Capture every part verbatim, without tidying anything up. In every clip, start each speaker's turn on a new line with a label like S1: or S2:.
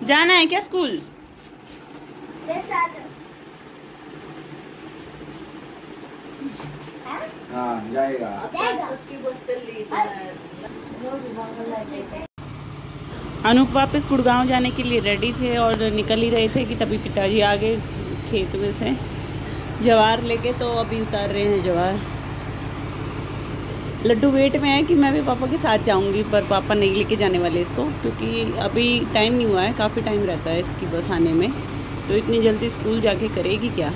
S1: जाना है क्या स्कूल?
S2: हाँ जाएगा।
S1: अनूप वापस गुड़गांव जाने के लिए रेडी थे और निकल ही रहे थे कि तभी पिताजी आ गए खेत में से जवार लेके। तो अभी उतार रहे हैं जवार। लड्डू वेट में है कि मैं भी पापा के साथ जाऊंगी, पर पापा नहीं लेके जाने वाले इसको, क्योंकि अभी टाइम नहीं हुआ है, काफ़ी टाइम रहता है इसकी बस आने में। तो इतनी जल्दी स्कूल जाके करेगी क्या।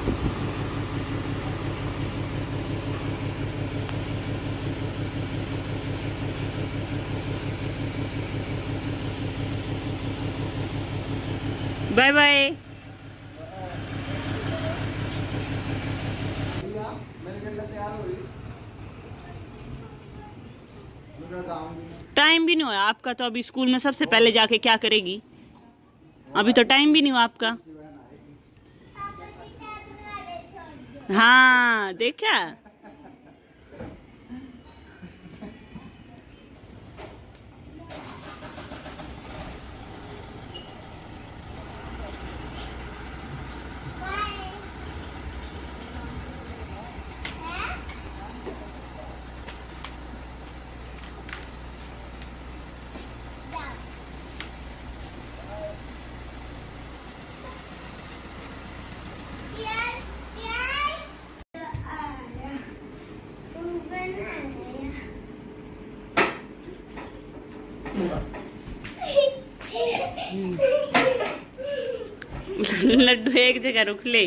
S1: Bye bye. टाइम भी नहीं हुआ आपका, तो अभी स्कूल में सबसे पहले जाके क्या करेगी? अभी तो टाइम भी नहीं हुआ आपका। हाँ देखा। लड्डू एक जगह रुक ले।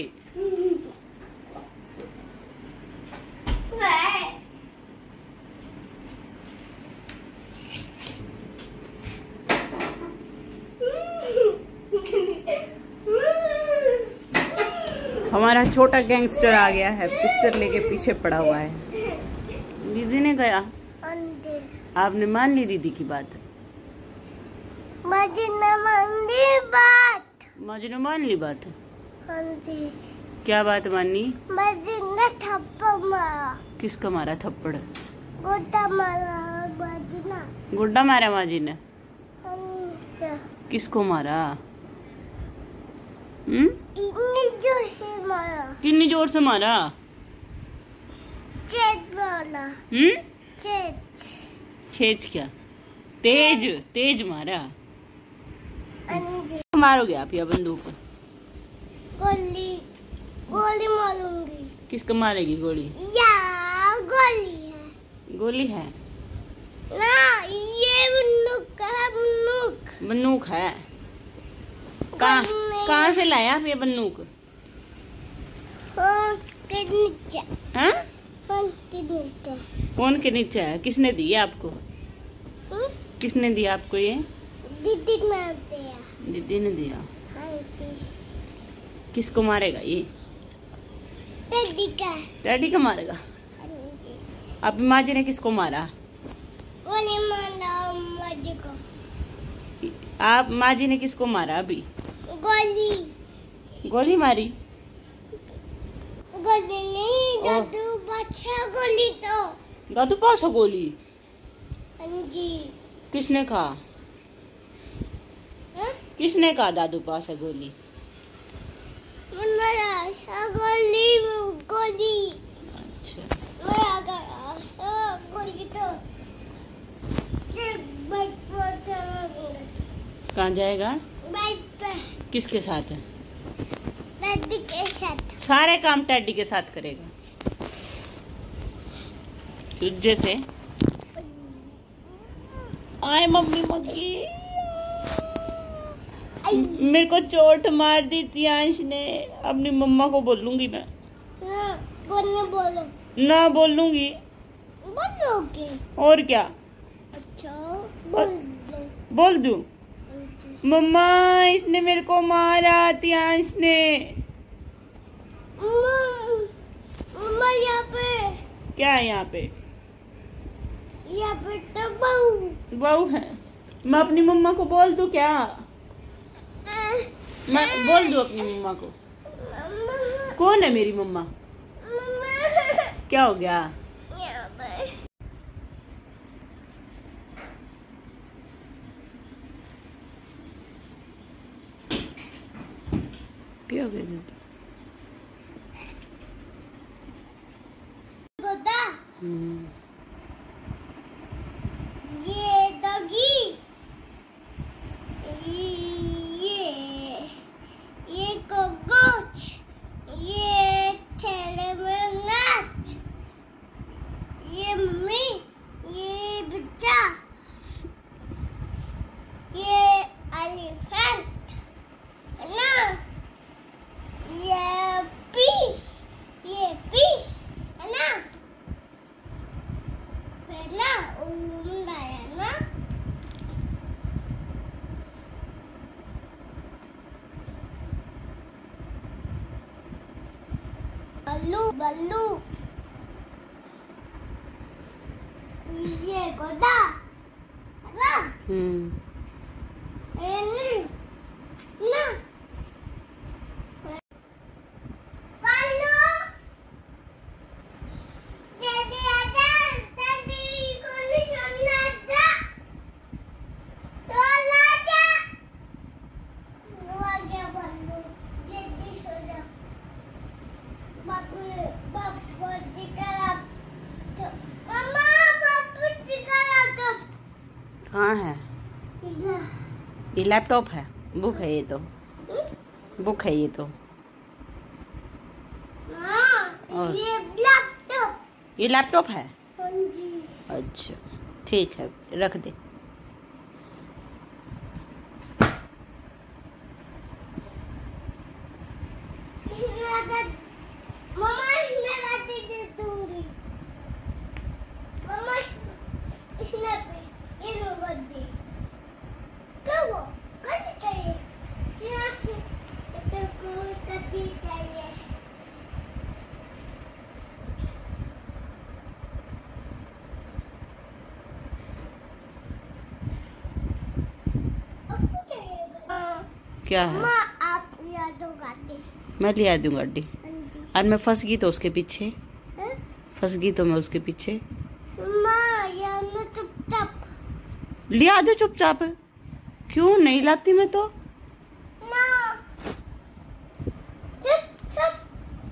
S1: हमारा छोटा गैंगस्टर आ गया है, पिस्टल लेके पीछे पड़ा हुआ है। दीदी ने कहा, आपने मान ली दीदी की बात?
S3: माजी ने मान ली बात।
S1: माजी ने मान ली बात?
S3: हाँ जी।
S1: क्या बात मानी?
S3: माजी ने थप्पड़ मारा।
S1: किसका मारा थप्पड़?
S3: गुड्डा मारा माजी ने।
S1: गुड्डा मारा माजी ने?
S3: हाँ जी।
S1: किसको मारा? हम्म?
S3: इतनी जोर से मारा।
S1: कितनी जोर से मारा?
S3: छेद मारा।
S1: हम्म?
S3: छेद।
S1: छेद क्या? तेज तेज मारा।
S3: हाँ जी।
S1: मारोगे आप या बंदूक?
S3: गोली गोली मारूंगी।
S1: किसको मारेगी गोली?
S3: या गोली है।
S1: गोली है
S3: ना, ये बंदूक है। बंदूक
S1: बंदूक है। कहाँ कहाँ से लाया आप ये बंदूक?
S3: फोन के नीचे।
S1: हाँ?
S3: फोन के नीचे।
S1: फोन के नीचे है। किसने दी आपको?
S3: हुँ?
S1: किसने दिया आपको ये?
S3: दीदी ने दिया।
S1: दीदी ने दिया।
S3: हाँ जी।
S1: किसको मारेगा ये?
S3: डैडी का।
S1: डैडी का मारेगा?
S3: हाँ जी।
S1: अभी माँ जी ने किसको मारा?
S3: गोली मारा माजी को।
S1: आप माँ जी ने किसको मारा अभी?
S3: गोली।
S1: गोली मारी?
S3: गोली नहीं, दादू बादशाह गोली। तो
S1: दादू पास है गोली?
S3: हाँ जी।
S1: किसने कहा?
S3: हाँ?
S1: किसने कहा दादू पास है गोली?
S3: मेरा सा गोली गोली।
S1: अच्छा।
S3: मेरा गला सा गोली। तो ये बाइक पर चलाऊंगा।
S1: कहाँ जाएगा?
S3: बाइक पे।
S1: किसके साथ है?
S3: दादी के साथ।
S1: सारे काम टैडी के साथ करेगा तुझे से। आए मम्मी मग्गी, मेरे को चोट मार दी थी अंश ने। अपनी मम्मा को बोलूंगी मैं।
S3: हाँ, बोलने बोलो।
S1: ना बोलूंगी।
S3: बोलोगे?
S1: और क्या?
S3: अच्छा बोल दो।
S1: बोल दूं? मम्मा इसने मेरे को मारा तियांश ने।
S3: मम्मा यहाँ पे
S1: क्या है? यहाँ पे
S3: यहाँ पे तो बहू
S1: बहू है। मैं अपनी मम्मा को बोल दूं क्या? मैं बोल दूं अपनी मम्मा को?
S3: मम्मा।
S1: कौन है मेरी मम्मा?
S3: मम्मा।
S1: क्या हो गया?
S3: यहाँ पे
S1: क्या हो गया? हम्म
S3: ये डॉगी, ये ये कोकोच, ये ठेले में नाच, ये मम्मी, ये बच्चा, ये एलिफेंट है ना, ये पीस, ये पीस है ना, फिर ना उल्लू है ना, बल्लू बल्लू, ये गोदा है ना,
S1: हम्म
S3: ये नी- ना, बल्लू, जल्दी आजा, जल्दी को नहीं छोड़ना आजा, चल आजा, वो आ गया बल्लू, जल्दी सो जा, बापू बापू जी का लैपटॉप, मम्मा बापू जी का लैपटॉप,
S1: कहाँ है?
S3: इधर,
S1: ये लैपटॉप है, बुक है ये तो, बुक है ये तो।
S3: हाँ,
S1: और?
S3: ये लैपटॉप,
S1: ये लैपटॉप है?
S3: हाँ जी,
S1: अच्छा ठीक है, रख दे।
S3: मम्मा इसमें गाड़ी दे दूंगी, मम्मा इसमें पे ये लो गाड़ी, क्या वो गाड़ी चाहिए, चिराग तो को गाड़ी चाहिए, आपको चाहिए गाड़ी?
S1: क्या है?
S3: मम्मा आप या दो गाड़ी,
S1: मैं ले आ दूँ गाड़ी।
S3: हाँ जी,
S1: और मैं फंस गई तो उसके पीछे,
S3: हैं?
S1: फंस गई तो मैं उसके पीछे।
S3: मम्मा या ना चुपचाप,
S1: ले आ दो चुपचाप। क्यों नहीं लाती मैं तो?
S3: माँ चुप चुप,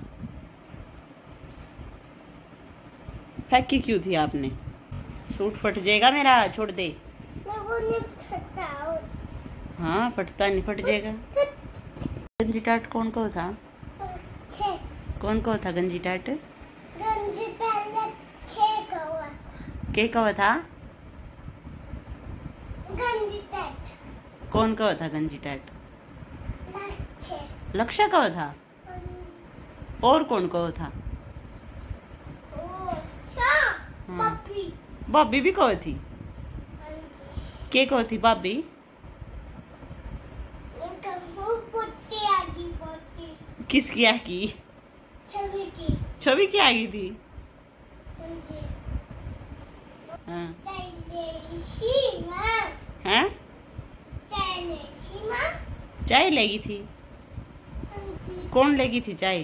S1: फेंकी क्यों थी आपने? सूट फट जाएगा मेरा, छोड़ दे।
S3: मैं वो नहीं खाता,
S1: हाँ फटता नहीं, फट जाएगा। गंजी टाट कौन को था?
S3: छे
S1: कौन को था गंजी टाट?
S3: गंजी डाले छे का हुआ था,
S1: के का था?
S3: गंजी टाइट,
S1: कौन का था गंजी टाट?
S3: लच्छे,
S1: लक्ष्य का था? और कौन का था?
S3: ओ सा
S1: हाँ।
S3: पप्पी,
S1: भाभी भी कहो थी?
S3: गंजी,
S1: के कहो थी भाभी?
S3: इनका मुंह पुट्टी आगी पुट्टी,
S1: किसकी आ की?
S3: छवि की,
S1: छवि की आ गई थी?
S3: गंजी,
S1: हाँ।
S3: चाहिए शीमा,
S1: हैं?
S3: चाहिए शीमा,
S1: चाय लेगी थी?
S3: गंजी,
S1: कौन लेगी थी चाय?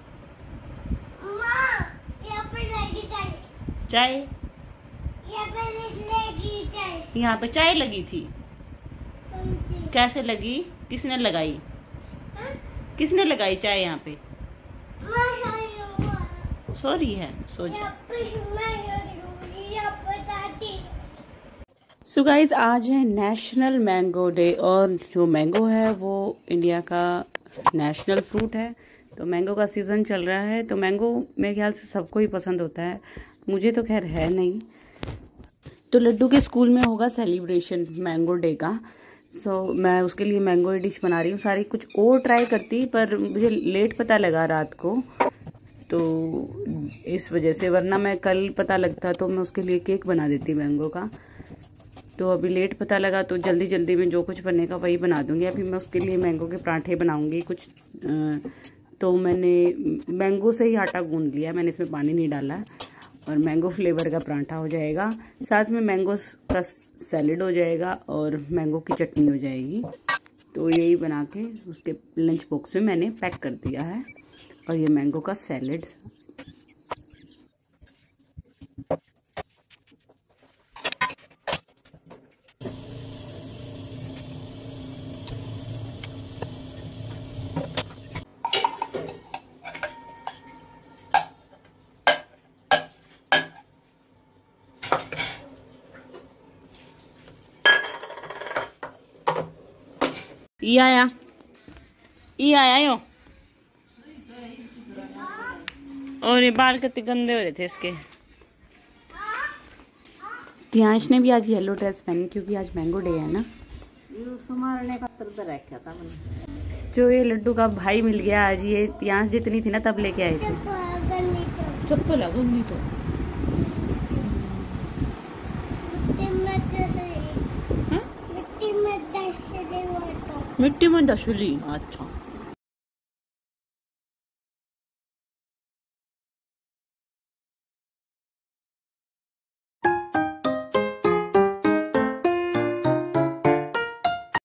S3: माँ यहाँ पे लगी चाहिए,
S1: चाय
S3: यहाँ पे लगी चाहिए,
S1: यहाँ पे चाय लगी थी?
S3: गंजी,
S1: कैसे लगी? किसने लगाई?
S3: हाँ?
S1: किसने लगाई चाय यहाँ पे?
S3: माँ सही हुआ,
S1: सॉरी है, सो जा।
S3: यहाँ पे मैं लगी, यहाँ पे दादी,
S1: सो गाइज आज है नेशनल मैंगो डे और जो मैंगो है वो इंडिया का नेशनल फ्रूट है। तो मैंगो का सीज़न चल रहा है, तो मैंगो मेरे ख्याल से सबको ही पसंद होता है, मुझे तो खैर है नहीं। तो लड्डू के स्कूल में होगा सेलिब्रेशन मैंगो डे का, सो so, मैं उसके लिए मैंगो डिश बना रही हूँ। सारी कुछ और ट्राई करती पर मुझे लेट पता लगा रात को, तो इस वजह से, वरना मैं कल पता लगता तो मैं उसके लिए केक बना देती मैंगो का। तो अभी लेट पता लगा तो जल्दी जल्दी में जो कुछ बनेगा वही बना दूंगी। अभी मैं उसके लिए मैंगो के पराठे बनाऊंगी कुछ। तो मैंने मैंगो से ही आटा गूंद लिया, मैंने इसमें पानी नहीं डाला, और मैंगो फ्लेवर का पराठा हो जाएगा, साथ में मैंगो का सैलेड हो जाएगा और मैंगो की चटनी हो जाएगी। तो यही बना के उसके लंच बॉक्स में मैंने पैक कर दिया है। और ये मैंगो का सैलेड, ये आया ये आया यो। और ये बाल कितने गंदे हो रहे थे इसके। ध्यांश ने भी आज येलो ड्रेस पहनी क्योंकि आज मैंगो डे है ना।
S2: मारने का तरद रखा था मैंने।
S1: जो ये लड्डू का भाई मिल गया आज, ये ध्यांश जितनी थी ना तब लेके आए थे। चप्पल है गंदी तो। मिट्टी में दसली। अच्छा